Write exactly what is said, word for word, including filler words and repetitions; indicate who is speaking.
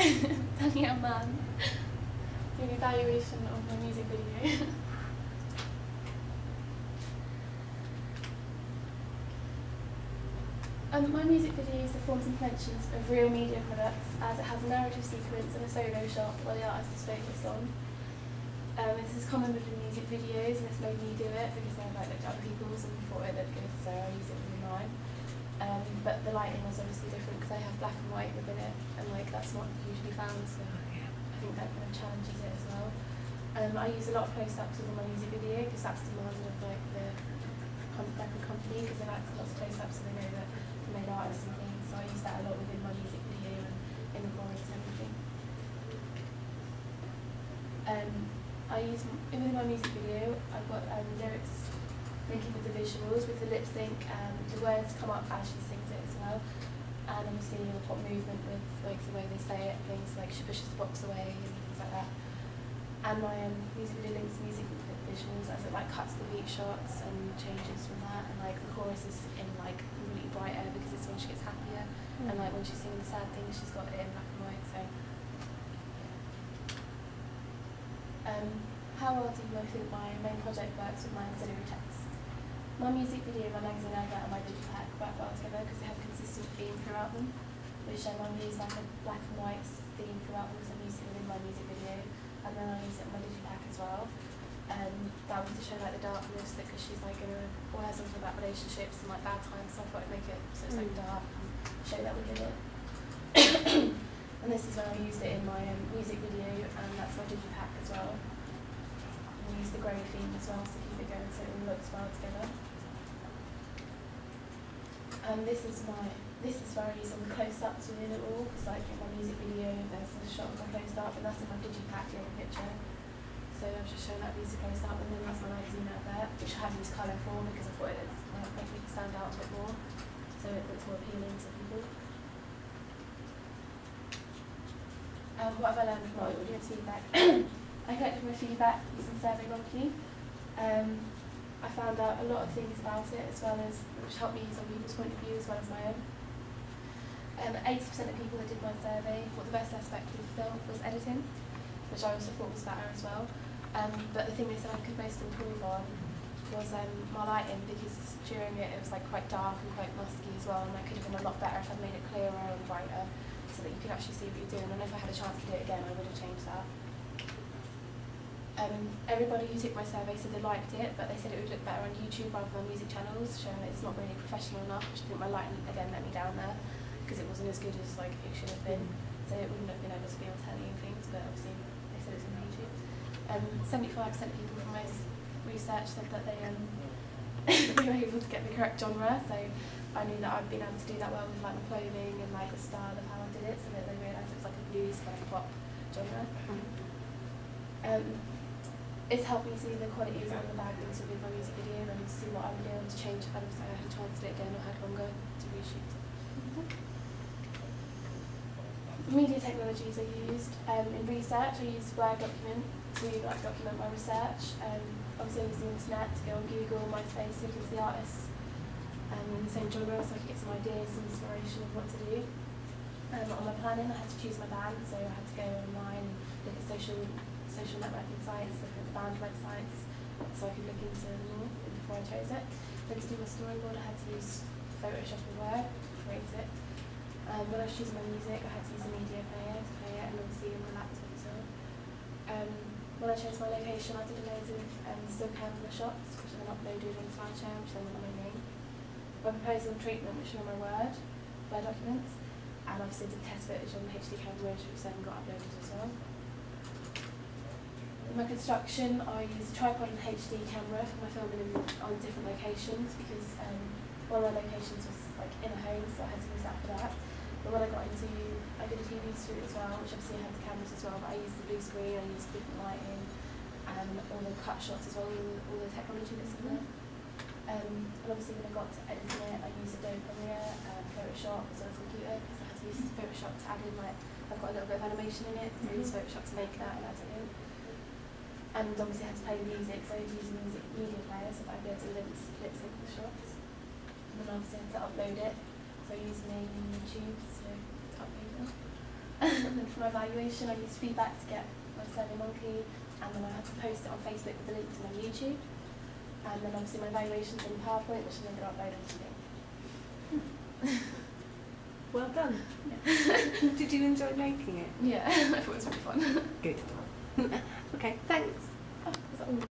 Speaker 1: Danielle Mann, the evaluation of my music video. um, my music video is the forms and conventions of real media products, as it has a narrative sequence and a solo shot where the artist is focused on. Um, this is common within music videos, and it's made me do it because I like looked at other people's and thought it looked good, so I used it within mine. Um, but the lighting was obviously different because I have black and white within it, and like that's not usually found, so I think that kind of challenges it as well. Um, I use a lot of close-ups within my music video because that's demanded of like the record company, because they like lots of close-ups so they know that they made artists and things. So I use that a lot within my music video and in the chorus and everything. Um, I use within my music video. I've got um, lyrics linking with the visuals, with the lip sync, and the words come up as she sings it as well. And obviously I've got movement with like the way they say it, things like she pushes the box away and things like that. And my um, music video links music with the visuals as it like cuts the beat shots and changes from that. And like the chorus is in like really brighter because it's when she gets happier. Mm. And like when she's singing the sad things, she's got it in black and white. So. Um, how well do I think my main project works with my ancillary text? My music video, my magazine advert and my digipack work well together because they have a consistent theme throughout them, which um, I use like a black and white theme throughout them because I'm using it within my music video, and then I use it in my digipack as well. Um, that was to show like the darkness, because she's like going to wear something about relationships and like bad times, so I thought I'd make it so it's like
Speaker 2: Mm.
Speaker 1: dark and show that within it. And this is where I used it in my um, music video, and that's my digipack as well. And I use the grey theme as well to keep it going so it all looks well together. And this is my this is where I use all the close-ups within it all, because like in my music video there's a shot of my close-up, and that's in my digipack little picture. So I've just shown that piece of close-up, and then that's my magazine out there, which I have used colour for because I thought it would make me stand out a bit more, so it looks more appealing to people. Um, what have I learned from my audience feedback? I collected my feedback using SurveyMonkey. Um, I found out a lot of things about it, as well as, which helped me use other people's point of view as well as my own. Um, eighty percent of people that did my survey thought the best aspect of the film was editing, which I also thought was better as well. Um, but the thing they said I could most improve on was um, my lighting, because during it it was like quite dark and quite musky as well, and that could have been a lot better if I'd made it clearer and brighter, so that you could actually see what you're doing. And if I had a chance to do it again, I would have changed that. Um, everybody who took my survey said they liked it, but they said it would look better on YouTube rather than music channels, showing that it's not really professional enough, which I think my lighting again let me down there, because it wasn't as good as like it should have been. So it wouldn't have been able to be on telly and things, but obviously they said it's on YouTube. Um, seventy-five percent of people from my research said that they um, they were able to get the correct genre, so I knew that I'd been able to do that well with like my clothing and like the style of how I did it, so that they realised it was like a blues kind of pop genre. Um, it's helped me see the qualities and the bad things within my music video, and see what I would be able to change if I had a chance to do it again or had longer to reshoot. Media technologies are used. Um, in research, I use Word document to like, document my research. Um, obviously I use the internet to go on Google, MySpace, looking for the artists um, in the same genre, so I could get some ideas and inspiration of what to do. Um, on my planning, I had to choose my band, so I had to go online and look at social social networking sites, look at the band websites, so I could look into them more before I chose it. Then to do my storyboard, I had to use Photoshop and Word to create it. Um, when I was choosing my music, I had to use a media player to play it, and obviously on my laptop as well. Um, when I chose my location, I did a loads of um, still camera shots, which I then uploaded on SlideShare, which then went on my name. My proposal and treatment, which are on my Word, Word documents, and obviously did test footage on the H D camera, which then got uploaded as well. In my construction, I use a tripod and H D camera for my filming in, on different locations, because um, one of my locations was like in a home, so I had to use that for that. But when I got into, I did a T V shoot as well, which obviously I had the cameras as well, but I used the blue screen, I used different lighting, and all the cut shots as well, all, all the technology that's in there. Um, and obviously when I got to editing it, I used Adobe Premiere, uh, Photoshop as well as computer, because I had to use Photoshop to add in, like, I've got a little bit of animation in it, so I used Photoshop to make that and add it in. And obviously I had to play music, so I was using music media players, so that I'd be able to lip, lip sync the shots. And then obviously I had to upload it, so I used name and YouTube to upload it. and then for my evaluation I used feedback to get my SurveyMonkey, and then I had to post it on Facebook with a link to my YouTube, and then obviously my evaluation's in PowerPoint, which I'm going to upload onto LinkedIn.
Speaker 2: Well done.
Speaker 1: Yeah.
Speaker 2: Did you enjoy making it?
Speaker 1: Yeah, I thought it was really fun.
Speaker 2: Good. Okay, thanks.
Speaker 1: Oh, is that all?